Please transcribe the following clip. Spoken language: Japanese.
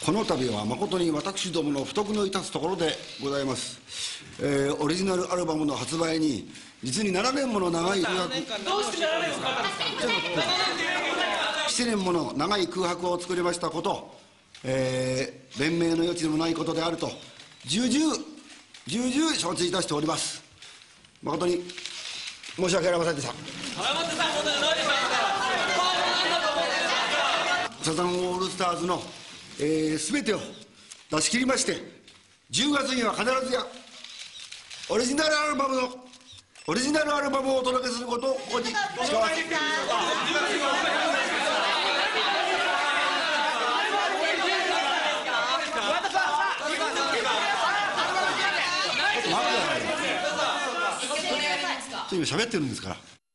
この度は誠に私どもの不徳の致すところでございます。オリジナルアルバムの発売に実に7年もの長い空白、7年もの長い空白を作りましたこと、弁明の余地のないことであると重々承知いたしております。誠に申し訳ありませんでした。サザンオールスターズのすべてを出し切りまして、10月には必ずやオリジナルアルバムをお届けすることをここに誓わせていただきます。今喋ってるんですから。